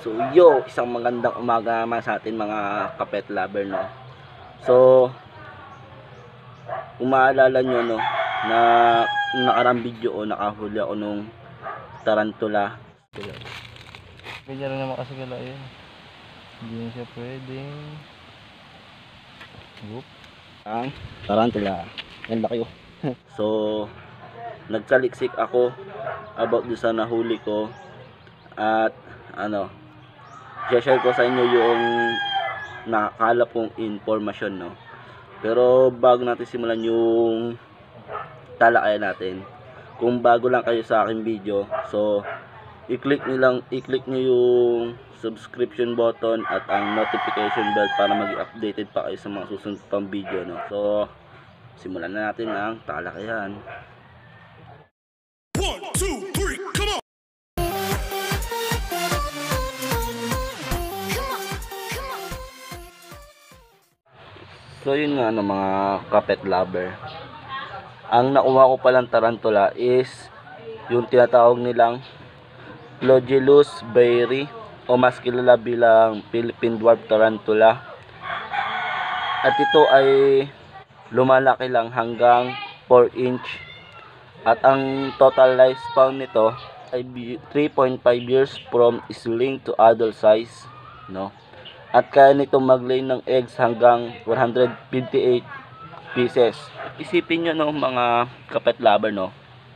So isang magandang umaga naman sa atin mga kapet lover, no. So kung maalala nyo, no, na nakarang video o nakahuli ako nung tarantula. Ganyan lang naman kasi gala yun. Hindi na siya pwedeng. Whoop. Ang tarantula. Yan laki oh. So nagkaliksik ako about doon sa nahuli ko. At share ko sa inyo yung nakakalap kong informasyon, no. Pero bago natin simulan yung talakayan natin, kung bago lang kayo sa aking video, so i-click nyo yung subscription button at ang notification bell para maging updated pa kayo sa mga susunod pang video, no. So simulan na natin ang talakayan. 1, 2, 3, come on! So yun nga mga kapet lover, ang nakuha ko palang tarantula is yung tinatawag nilang Flagellus bairei o mas kilala bilang Philippine dwarf tarantula. At ito ay lumalaki lang hanggang 4 inch. At ang total lifespan nito ay 3.5 years from isling to adult size, no. At kaya nito mag-lay ng eggs hanggang 158 pieces. Isipin nyo, no, mga kapet lover, no,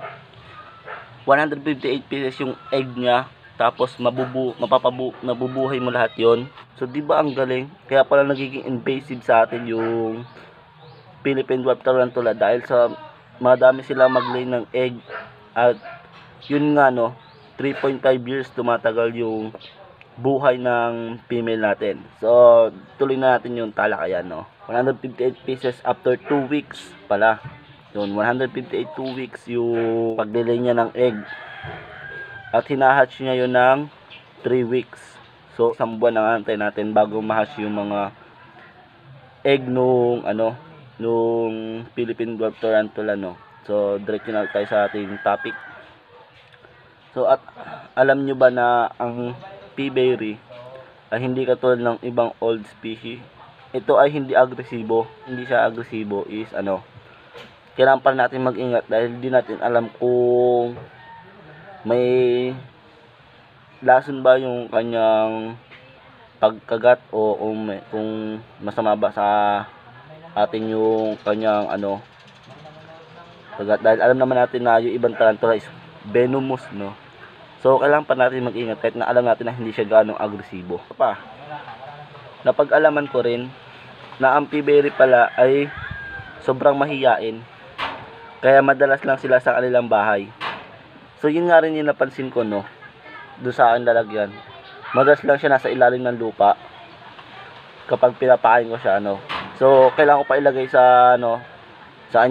158 pieces yung egg niya, tapos mabubuhay mo lahat yon. So di ba ang galing? Kaya pala nagiging invasive sa atin yung Philippine dwarf tarantula dahil sa madami silang mag-lay ng egg. At yun nga, no, 3.5 years tumatagal yung buhay ng female natin. So tuloy na natin yung talakayan, no. 158 pieces after 2 weeks pala. Yun, 158 2 weeks yung pagdelay niya ng egg. At hinahatch niya yun ng 3 weeks. So 1 buwan ang antay natin bago ma-hatch yung mga egg nung Philippine dwarf tarantula, no. So diretso na tayo sa ating topic. So at alam nyo ba na ang P. bairei ay hindi katulad ng ibang old species? Ito ay hindi agresibo. Hindi siya agresibo is kailangan pa natin mag-ingat dahil di natin alam kung may lason ba yung kanyang pagkagat o kung masama ba sa atin yung kanyang kagat, dahil alam naman natin na yung ibang tarantula is venomous, no. So kailangan pa natin mag-ingat kahit na alam natin na hindi siya ganong agresibo. Napag-alaman ko rin na ang P. bairei pala ay sobrang mahiyain, kaya madalas lang sila sa kanilang bahay. So yun nga rin yung napansin ko, no, doon sa aking lalagyan. Madalas lang siya nasa ilalim ng lupa kapag pinapakain ko siya, So kailangan ko pa ilagay sa sa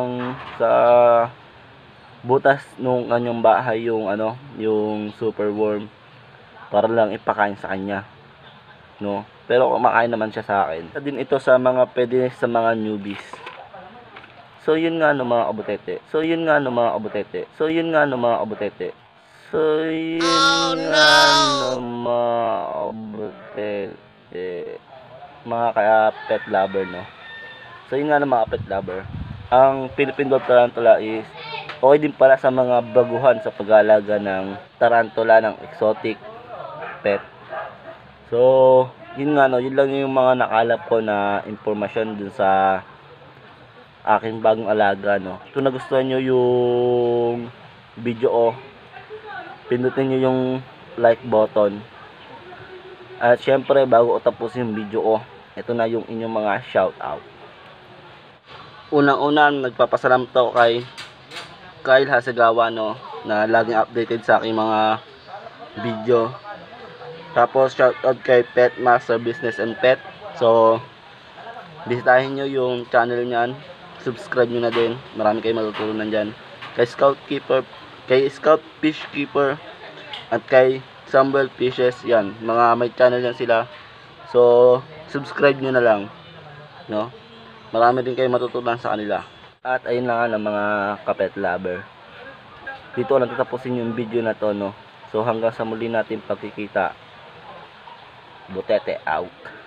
butas nung kanyang bahay yung yung super worm para lang ipakain sa kanya, no. Pero kumakain naman siya sa akin. Isa din ito sa mga pwede sa mga newbies. So yun nga mga kabutete. So yun nga mga kabutete. So yun nga mga kabutete. So yun nga mga kabutete. Mga pet lover, no. So yun nga mga pet lover, ang Philippine dwarf tarantula is okay din pala sa mga baguhan sa pag-aalaga ng tarantula ng exotic pet. So yun nga, yun lang yung mga nakalap ko na impormasyon dun sa aking bagong alaga, no. Kung nagustuhan nyo yung video pindutin nyo yung like button. At syempre bago ko tapusin yung video ito na yung inyong mga shoutout. Unang-una, nagpapasalamat ako kay Kyle Hasagawa, no, na laging updated sa aking mga video. Tapos shoutout kay Pet Master Business and Pet. So bisitahin nyo yung channel niyan, subscribe nyo na din, marami kayong matutunan dyan. Kay Scout Fish Keeper at kay Samuel Fishes, yan, mga may channel yan sila. So subscribe nyo na lang, no. Marami din kayong matutunan sa kanila. At ayun na nga mga kapet lover, dito natatapusin yung video na to, no. So hanggang sa muli natin pagkikita, Butete out.